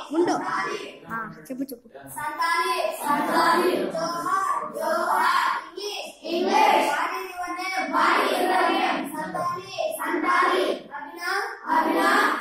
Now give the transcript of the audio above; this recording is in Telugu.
ఉండు చెప్పు చెప్పు. Santali Santali Johar Johar English what is your name Santali Santali Abhinav Abhinav